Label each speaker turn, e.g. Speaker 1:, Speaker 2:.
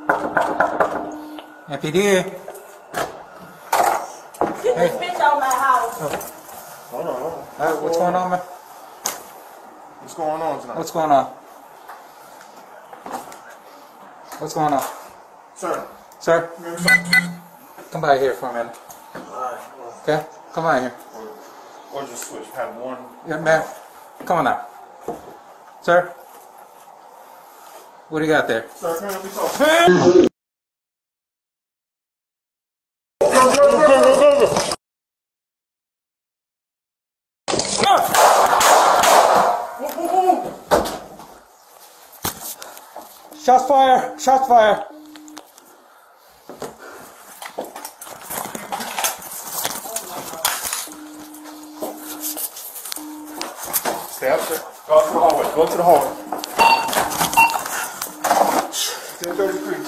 Speaker 1: MPD.
Speaker 2: Get this bitch out of my house.
Speaker 3: Hold on.
Speaker 1: Alright, what's going on, man?
Speaker 3: What's going on tonight?
Speaker 1: What's going on? What's going on?
Speaker 3: Sir.
Speaker 1: Sir?
Speaker 3: Give me something.
Speaker 1: Come by here for a minute.
Speaker 3: Alright.
Speaker 1: Okay? Come by here.
Speaker 3: Or just switch. Have one.
Speaker 1: Yeah, man. Come on now. Sir? What do you got there?
Speaker 3: Sir, can we talk?
Speaker 1: Shots fire! Shots fire!
Speaker 3: Stay up there. Go to the hallway. Go to the hallway. 10:33.